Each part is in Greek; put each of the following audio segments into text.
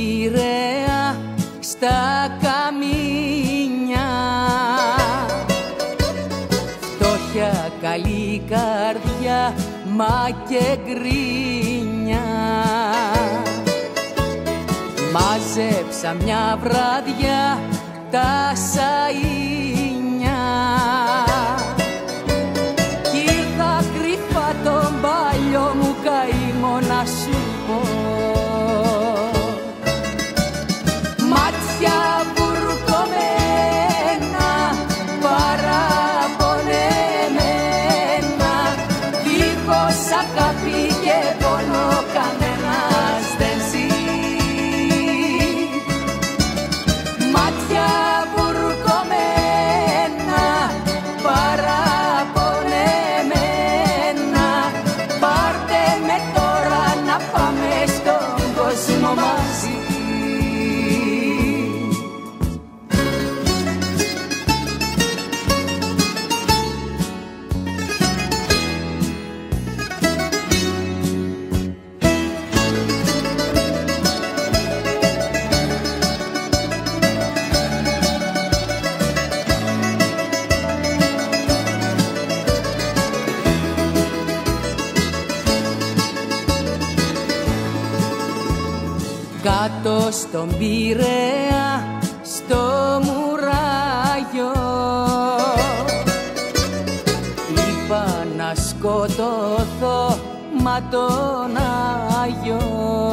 Πειραιά στα καμίνια, φτώχεια, καλή καρδιά, μα και γκρίνια. Μάζεψα μια βράδια τα σαΐνια κι ήρθα κρυφά τον παλιό μου καημό να σου πω. Μάτια βουρκωμένα, παραπονεμένα, δίχως αγάπη και πόνο κανένας δεν ζει. Μάτια βουρκωμένα, παραπονεμένα, πάρτε με τώρα να πάμε στον κόσμο μαζί. Κάτω στον Πειραιά, στο μουράγιο, είπα να σκοτωθώ, μα τον Άγιο.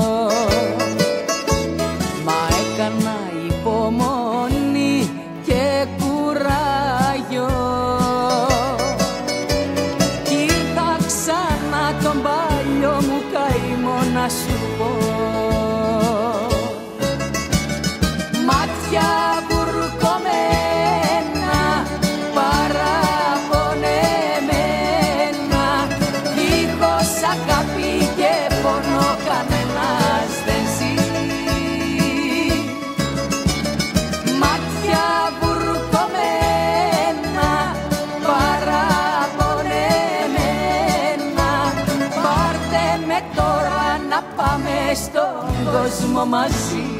Μα έκανα υπομονή και κουράγιο κι ήρθα ξανά τον παλιό μου καημό να σου πω. Μάτια βουρκωμένα, παραπονεμένα, δίχως αγάπη και πόνο κανένας δεν ζει. Μάτια βουρκωμένα, παραπονεμένα, πάρτε με τώρα να πάμε στον κόσμο μαζί.